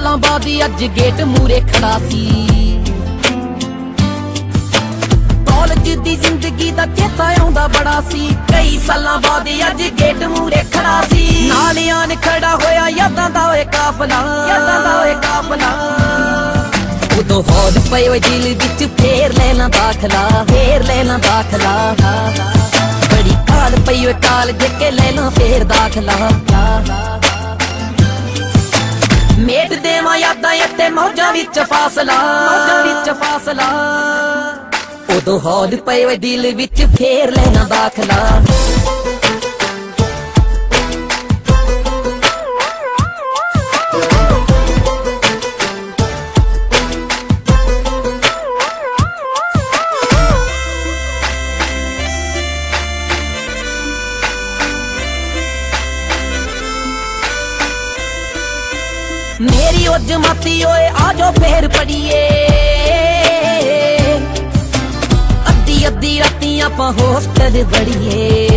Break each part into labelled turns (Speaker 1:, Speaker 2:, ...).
Speaker 1: सालां बाद अज गेट मूरे खड़ा सी। कॉलेज दी जिंदगी दा चेता आउंदा बड़ा सी। कई सालां बाद अज गेट मूरे खड़ा सी। नाल आन खड़ा होया यादां दा ओए काफला, यादां दा ओए काफला। उदों हौद पए ओए दिल विच फेर लेना दाखला, फेर लेना दाखला। बड़ी काल पई ओए काल जेके लेना फेर दाखला। मेट देवां यादां ते मौजां विच फासला, मौजां विच फासला। उदों हौद पए ओए दिल विच फेर लेना दाखला। मेरी ओ जमाती ओए आजो फेर पढ़िए। अद्धी अद्धी राती आपां होस्टल बड़िए।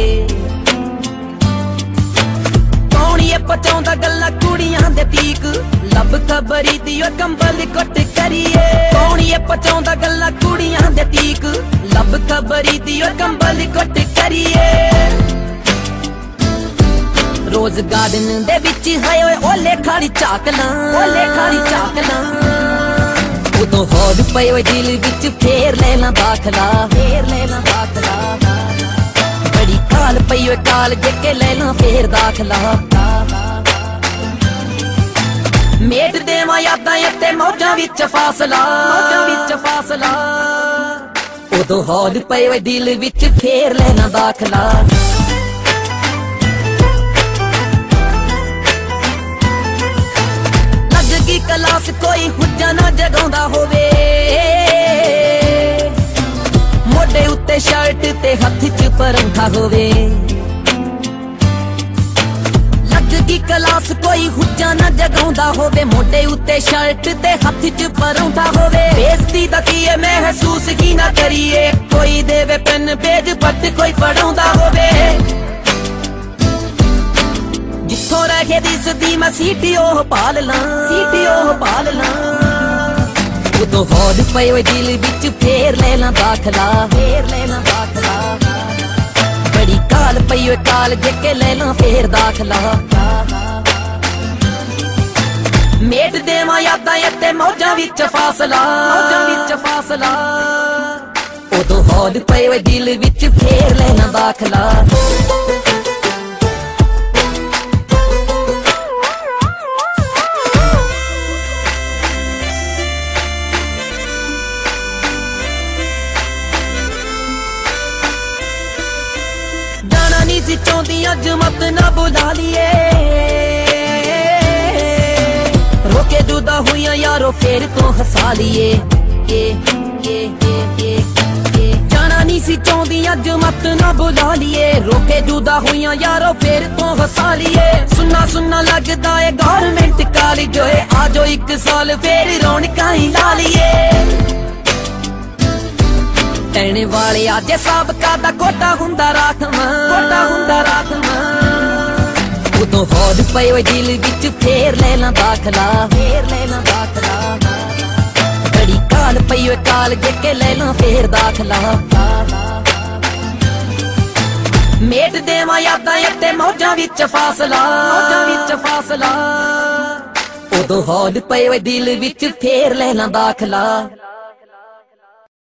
Speaker 1: कौन ये पचाउंदा गल्लां कुड़ियां दे पीक, लब खबरी दी ओ कंबल कुट करिए। कौन ये पचाउंदा गल्लां कुड़ियां दे पीक, लब खबरी दी ओ कंबल कुट करिए। रोज गार्डन दे विच हाय ओए ओले खाड़ी चाकला, ओले खाड़ी चाकला। उदों हौद पए ओए दिल विच फेर लेना दाखला, फेर लेना दाखला। बड़ी काल पई ओए काल जेके लेना फेर दाखला। मेट देवां यादां ते मौजां विच फासला, मौजां विच फासला। उदों हौद पए ओए दिल विच फेर लेना दाखला। क्लास कोई हुज्जा ना जगाउंदा होवे। मोढे उत्ते शर्ट ते हथ च परंठा होवे। लगी क्लास कोई हुज्जा ना जगाउंदा होवे। मोढे उत्ते शर्ट ते हथ च परंठा होवे। बेइज्जती दा कीए महसूस ही ना करिए। कोई देवे पेन पेज पट कोई पढ़ाउंदा होवे। जिथों रहे दिसदी मैं सीटी ओह पाल ला, सीटी ओह पाल ला। उदों हौद पए ओए दिल विच फेर लेना दाखला, फेर लेना दाखला। बड़ी काल पई ओए काल जेके लेना फेर दाखला। मेट देवां यादां ते मौजां विच फासला, मौजां विच फासला। उदों हौद पए ओए दिल विच फेर लेना दाखला। चाहती अज मत ना बुला लिए। रोके जुदा हुई यारो फिर तो हसा लिए। जाना नहीं सी चाहती अज मत ना बुला लिए। रोके जुदा हुई यारो फिर तो हसा लिए। सुनना सुनना लगदा है गवर्नमेंट कॉलेज होए। आजो एक साल फिर रौनकां ही ला लिए। कहने वाले आज साबका दा कोटा हुंदा राखमा, कोटा हुंदा राखमा। उदों हौद पए ओए दिल विच फेर लेना दाखला, फेर लेना दाखला। बड़ी काल पई ओए काल जेके लेना फेर दाखला। मेट देवां यादां ते मौजां विच फासला, मौजां विच फासला। उदों हौद पए ओए दिल विच फेर लेना दाखला।